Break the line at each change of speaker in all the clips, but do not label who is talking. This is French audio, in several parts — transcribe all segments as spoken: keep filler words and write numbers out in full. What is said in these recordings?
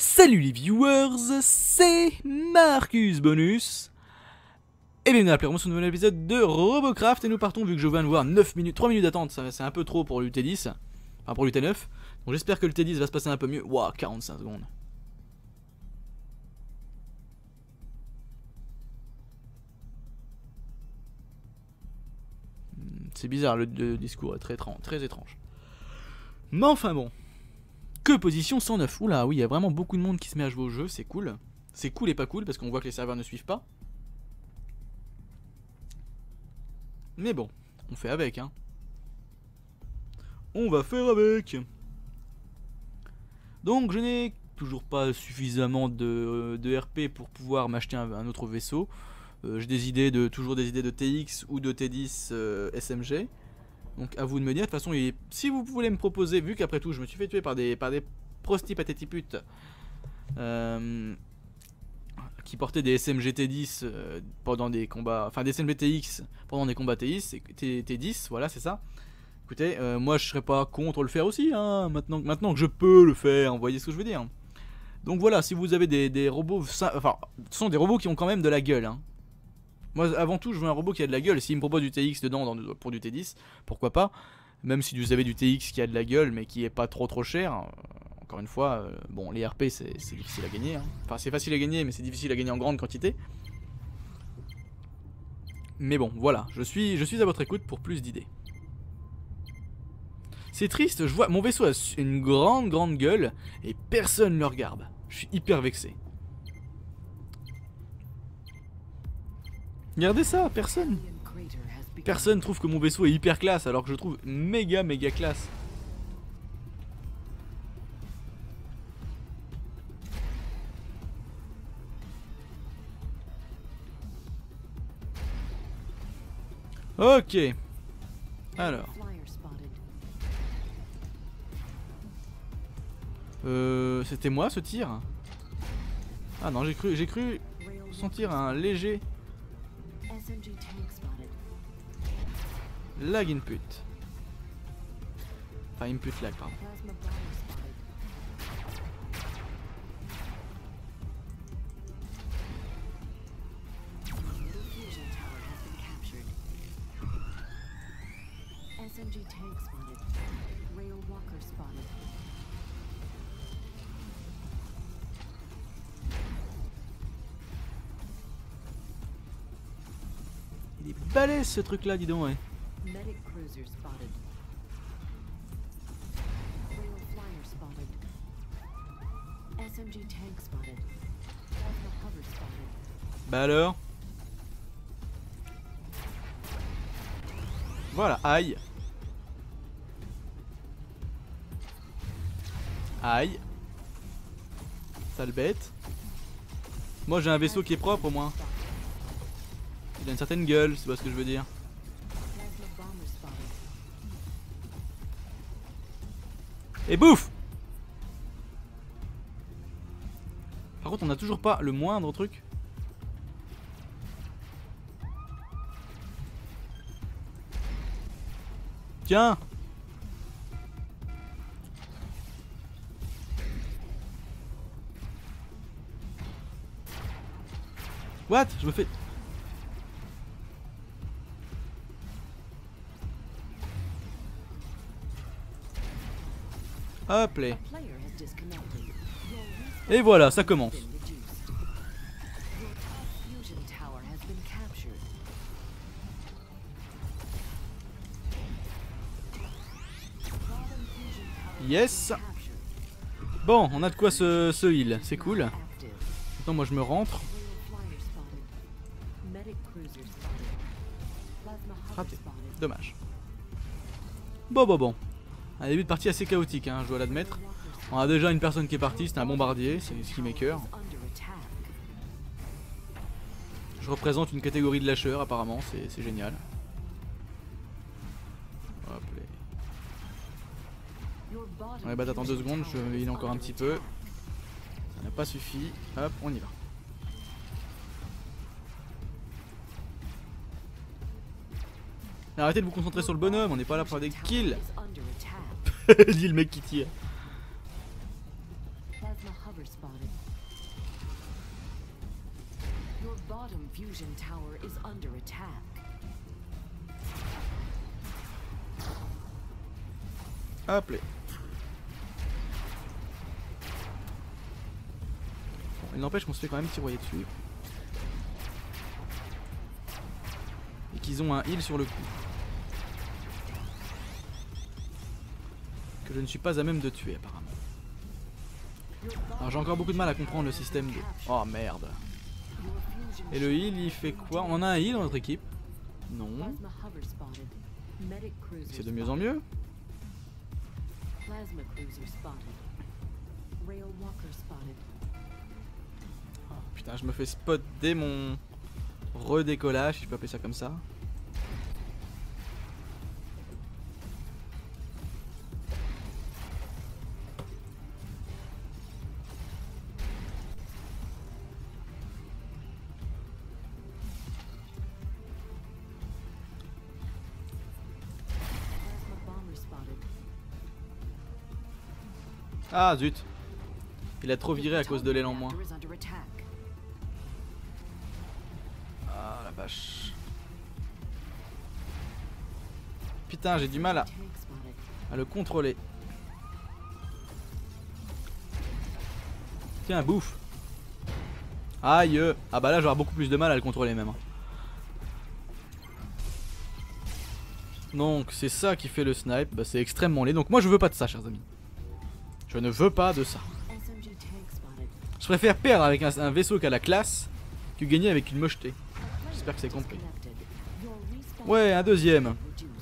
Salut les viewers, c'est Marcus Bonus. Et bienvenue à la promotion de nouvel épisode de Robocraft. Et nous partons, vu que je viens de voir neuf minutes, trois minutes d'attente, c'est un peu trop pour l'U T dix. Enfin pour l'U T neuf. Donc j'espère que le T dix va se passer un peu mieux. Waouh, quarante-cinq secondes. C'est bizarre, le, le discours est très, très étrange. Mais enfin bon. Que position cent neuf. Oula, oui, il y a vraiment beaucoup de monde qui se met à jouer au jeu, c'est cool. C'est cool et pas cool parce qu'on voit que les serveurs ne suivent pas. Mais bon, on fait avec, hein. On va faire avec. Donc je n'ai toujours pas suffisamment de, de R P pour pouvoir m'acheter un, un autre vaisseau. Euh, J'ai des idées de toujours des idées de T X ou de T dix euh, S M G. Donc à vous de me dire. De toute façon, il, si vous voulez me proposer, vu qu'après tout je me suis fait tuer par des par des prosty patétiputes euh, qui portaient des S M G T dix euh, pendant des combats, enfin des S M G T X pendant des combats T dix, T dix, voilà c'est ça. Écoutez, euh, moi je serais pas contre le faire aussi, hein, maintenant, maintenant que je peux le faire, vous voyez ce que je veux dire. Donc voilà, si vous avez des, des robots, enfin, ce sont des robots qui ont quand même de la gueule, hein. Moi avant tout je veux un robot qui a de la gueule, s'il me propose du T X dedans dans, pour du T dix, pourquoi pas. Même si vous avez du T X qui a de la gueule mais qui est pas trop trop cher, euh, encore une fois, euh, bon les R P c'est difficile à gagner, hein. Enfin c'est facile à gagner mais c'est difficile à gagner en grande quantité. Mais bon voilà, je suis, je suis à votre écoute pour plus d'idées. C'est triste, je vois, mon vaisseau a une grande grande gueule et personne ne le regarde. Je suis hyper vexé. Regardez ça, personne. Personne trouve que mon vaisseau est hyper classe alors que je trouve méga méga classe. Ok. Alors. Euh, c'était moi ce tir? Ah non, j'ai cru, j'ai cru sentir un léger lag input. Enfin input lag pardon. Il est balèze ce truc là, dis donc, ouais. Bah alors. Voilà, aïe. Aïe. Sale bête. Moi j'ai un vaisseau qui est propre au moins. Il a une certaine gueule, c'est pas ce que je veux dire. Et bouffe. Par contre on a toujours pas le moindre truc. Tiens. What? Je me fais... Hop là. Et voilà, ça commence. Yes. Bon, on a de quoi se, se heal, c'est cool. Maintenant moi je me rentre. Raté, dommage. Bon bon bon. Un début de partie assez chaotique, hein, je dois l'admettre. On a déjà une personne qui est partie, c'est un bombardier, c'est le Skimaker. Je représente une catégorie de lâcheurs apparemment, c'est génial. Hop là. Ouais bah attends deux secondes, je vais heal encore un petit peu. Ça n'a pas suffi, hop on y va. Arrêtez de vous concentrer sur le bonhomme, on n'est pas là pour faire des kills. Dit le mec qui tire.
fusion tower is under attack.
Hop là. Bon, il n'empêche qu'on se fait quand même tiroyer dessus. Et qu'ils ont un heal sur le coup. Que je ne suis pas à même de tuer apparemment. Alors j'ai encore beaucoup de mal à comprendre le système de... Oh merde. Et le heal il fait quoi? On en a un heal dans notre équipe? Non. C'est de mieux en mieux. Oh, putain, je me fais spot dès mon redécollage, si je peux appeler ça comme ça. Ah zut. Il a trop viré à cause de l'élan moins. Ah la vache. Putain, j'ai du mal à, à le contrôler. Tiens, bouffe. Aïe. Ah bah là j'aurai beaucoup plus de mal à le contrôler même. Donc c'est ça qui fait le snipe. Bah, c'est extrêmement laid. Donc moi je veux pas de ça, chers amis. Je ne veux pas de ça. Je préfère perdre avec un, un vaisseau qui a la classe que gagner avec une mocheté. J'espère que c'est compris. Ouais, un deuxième.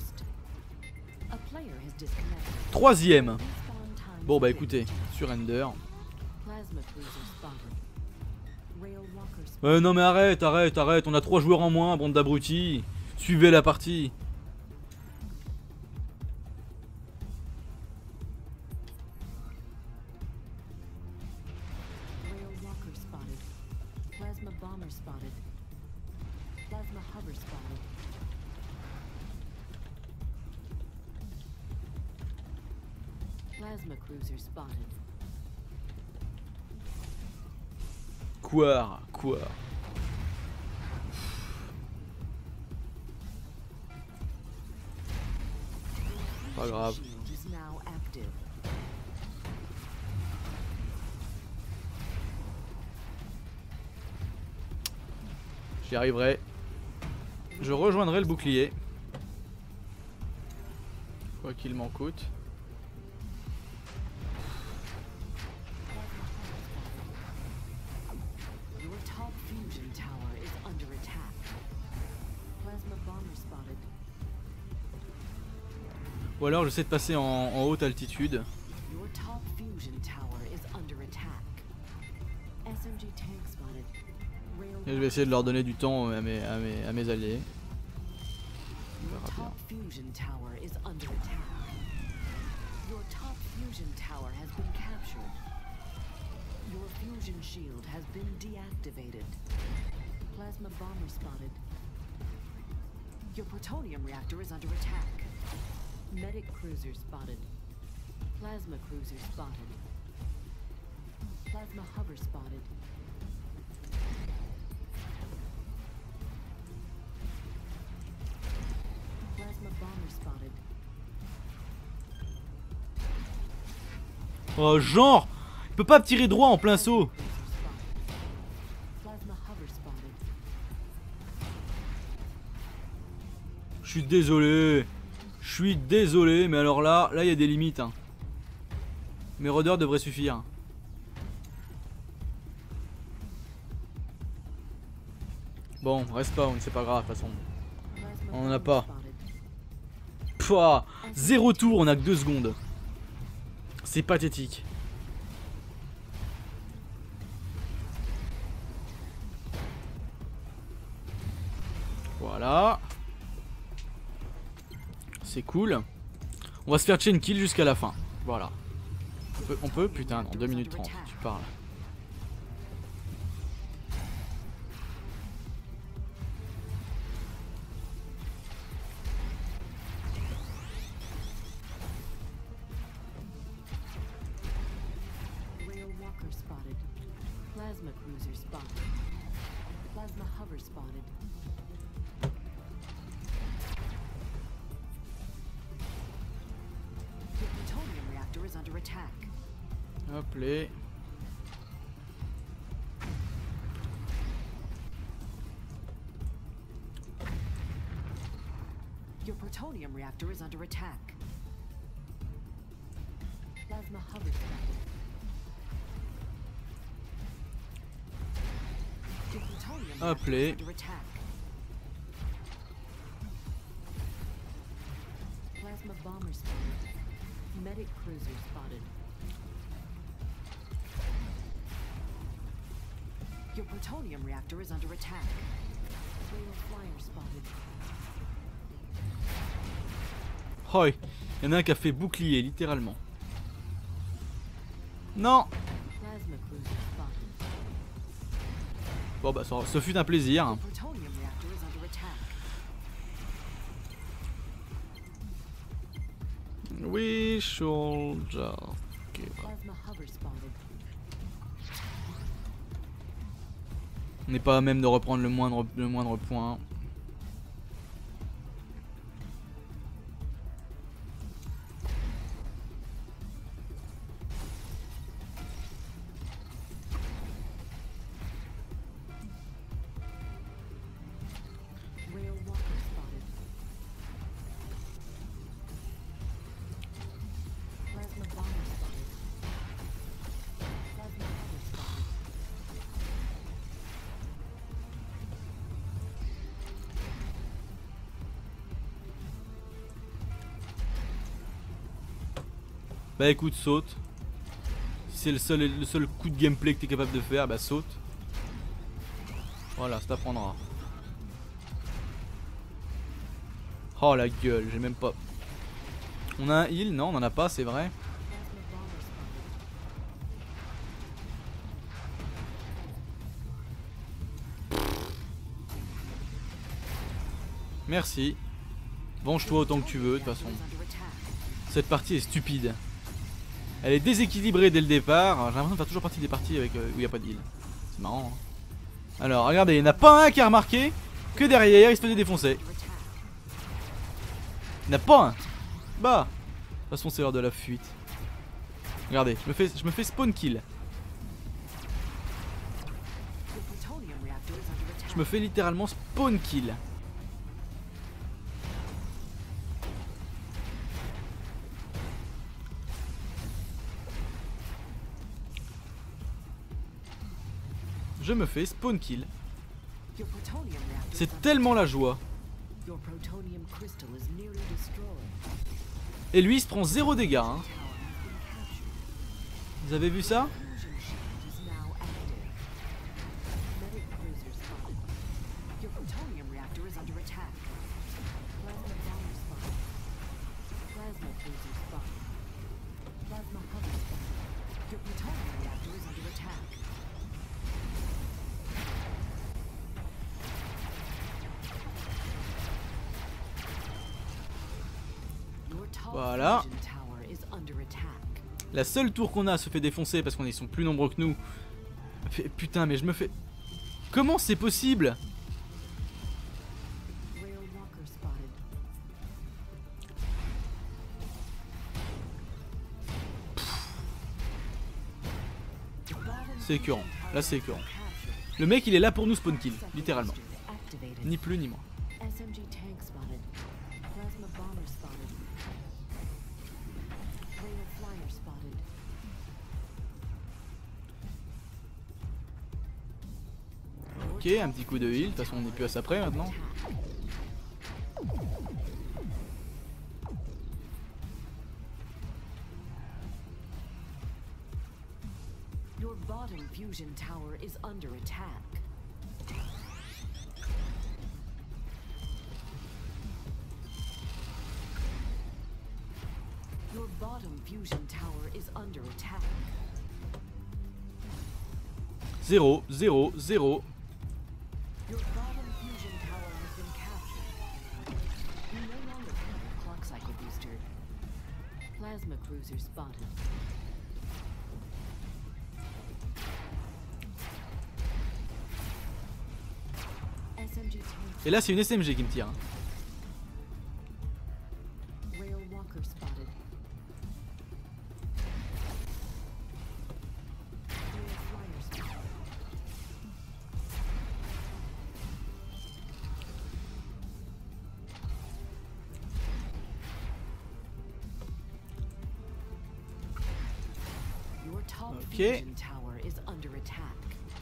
Troisième. Bon bah écoutez, surrender. Euh, non mais arrête, arrête, arrête. On a trois joueurs en moins, bande d'abrutis. Suivez la partie. Quoi, quoi. Pas grave. J'y arriverai. Je rejoindrai le bouclier. Quoi qu'il m'en coûte. Ou alors j'essaie de passer en, en haute altitude. Et je vais essayer de leur donner du temps à mes, à mes, à mes alliés. On verra bien.
Your plutonium reactor is under attack. Medic cruiser spotted. Plasma cruiser spotted. Plasma hover spotted. Plasma bomber spotted.
Oh genre, il peut pas me tirer droit en plein saut. Je suis désolé. Je suis désolé, mais alors là, là il y a des limites. Hein. Mes rôdeurs devraient suffire. Bon, respawn, c'est pas grave de toute façon. On en a pas. Pouah, zéro tour, on a que deux secondes. C'est pathétique. Voilà. C'est cool. On va se faire chain kill jusqu'à la fin. Voilà. On peut, on peut putain, non, deux minutes trente, tu parles.
Plasma hover spotted. Your plutonium reactor is under attack.
Hop les.
Your plutonium reactor is under attack. Plasma hover spotted. Your plutonium
Hop
reactor
les.
is under attack. Plasma bomber spotted. Medic cruiser spotted. Your plutonium reactor is under attack. Rail flyer spotted.
Oh, il y en a un qui a fait bouclier, littéralement. Non.
Plasma cruiser spotted.
Bon bah ça, ce fut un plaisir.
Your plutonium reactor is under attack.
Oui, soldier. Ok.
Plasma hover spotted.
On n'est pas à même de reprendre le moindre, le moindre point.
Rail walker spotted. Plasma bomber spotted. Plasma hover spotted.
Bah écoute, saute. Si c'est le seul, le seul coup de gameplay que tu es capable de faire, bah saute. Voilà, ça t'apprendra. Oh la gueule, j'ai même pas. On a un heal? Non, on en a pas, c'est vrai.
Plasma bomber spotted.
Merci. Venge-toi autant que tu veux, de toute façon.
Reactor is under attack.
Cette partie est stupide. Elle est déséquilibrée dès le départ. J'ai l'impression de faire toujours partie des parties avec, euh, où il n'y a pas de heal. C'est marrant. Hein. Alors, regardez, il n'y en a pas un qui a remarqué que derrière il se faisait défoncer.
Under attack.
Il n'y en a pas un. Bah. De toute façon, c'est l'heure de la fuite. Regardez, je me fais, je me fais spawn kill.
Your plutonium reactor is under attack.
Je me fais littéralement spawn kill. Je me fais spawn kill.
Your plutonium reactor is
C'est
under
tellement la joie.
attack. Your plutonium crystal is nearly destroyed.
Et lui, il se prend zéro dégâts. Hein.
Tower has been captured.
Vous avez vu ça?
Fusion shield is now active. Medic cruiser spotted. Your plutonium reactor is under attack. Plasma bomber spotted. Plasma cruiser spotted. Plasma hover spotted. Your plutonium reactor is under attack. Your tall
Voilà.
fusion tower is under attack.
La seule tour qu'on a se fait défoncer parce qu'on ils sont plus nombreux que nous. P- Putain, mais je me fais. Comment c'est possible?
Rail walker spotted. The bottom
C'est écœurant.
fusion
Là,
tower
c'est
has been
écœurant.
captured.
Le mec, il est là pour nous spawn kill, littéralement.
Activated.
Ni plus ni moins.
S M G tank spotted. Plasma bomber spotted. Rail flyer spotted.
Ok, un petit coup de heal. De toute façon, on n'est plus à ça près maintenant.
Your bottom fusion tower is under attack. Your bottom fusion tower is under attack.
Zéro, zéro, zéro.
Your bottom fusion tower has been captured. You no longer have a clock cycle booster. Plasma cruiser spotted.
Et là c'est une S M G qui me tire. Hein.
Rail walker spotted. Rail flyer spotted. Your top
Okay.
fusion tower is under attack.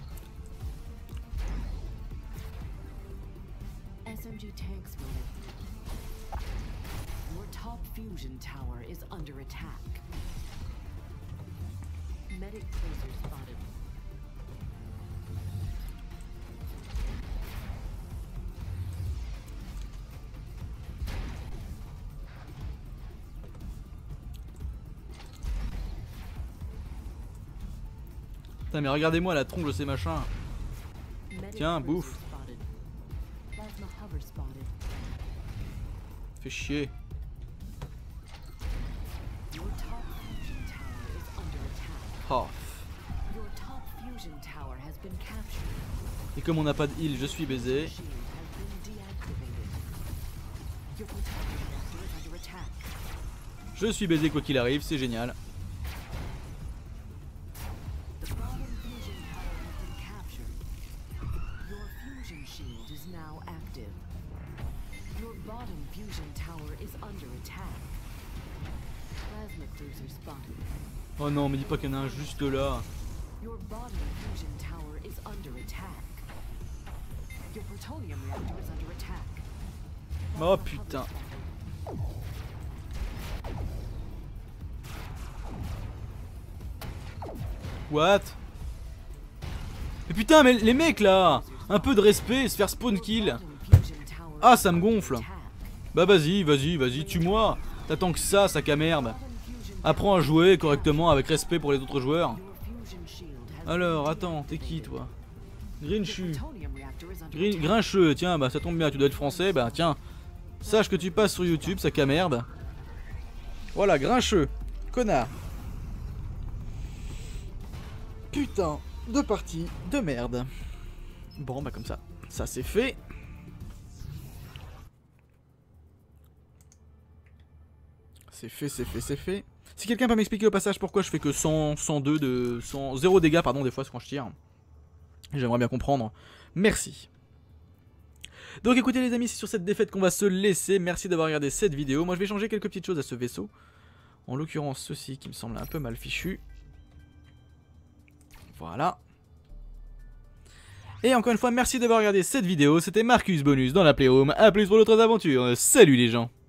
S M G tank spotted. Your top fusion tower is under attack. Medic cruiser spotted.
Putain mais regardez-moi la tronche de ces machins.
Medic
Tiens,
cruiser
bouffe.
spotted. Plasma hover spotted.
Fait chier.
Your top fusion tower is under attack.
Oh.
Your top fusion tower has been captured.
Et comme on n'a pas de heal, je suis baisé.
Shield has been deactivated. Your plutonium reactor is under attack.
Je suis baisé quoi qu'il arrive, c'est génial.
The bottom fusion tower has been captured. Your fusion shield is now active. Your bottom fusion tower is under attack. Plasma cruiser spotted.
Oh non, me dis pas qu'il y en a un juste là.
Your bottom fusion tower is under attack. Your plutonium reactor is under attack.
Oh
Plasma
putain.
hover spotted.
What? Mais putain, mais les mecs là, un peu de respect, se faire spawn kill. Ah, ça me gonfle. Bah vas-y, vas-y, vas-y, tue-moi. T'attends que ça, sac à merde. Apprends à jouer correctement avec respect pour les autres joueurs. Alors, attends, t'es qui toi? Grinchu. Grin Grincheux, tiens, bah ça tombe bien, tu dois être français, bah tiens. Sache que tu passes sur YouTube, sac à merde. Voilà, Grincheux. Connard. Putain de partie de merde. Bon bah comme ça, ça c'est fait. C'est fait, c'est fait, c'est fait. Si quelqu'un peut m'expliquer au passage pourquoi je fais que cent, cent deux de... cent, zéro dégâts pardon des fois quand je tire. J'aimerais bien comprendre. Merci. Donc écoutez les amis, c'est sur cette défaite qu'on va se laisser. Merci d'avoir regardé cette vidéo. Moi je vais changer quelques petites choses à ce vaisseau. En l'occurrence ceci qui me semble un peu mal fichu. Voilà. Et encore une fois, merci d'avoir regardé cette vidéo. C'était Marcus Bonus dans la Playroom. A plus pour d'autres aventures. Salut les gens.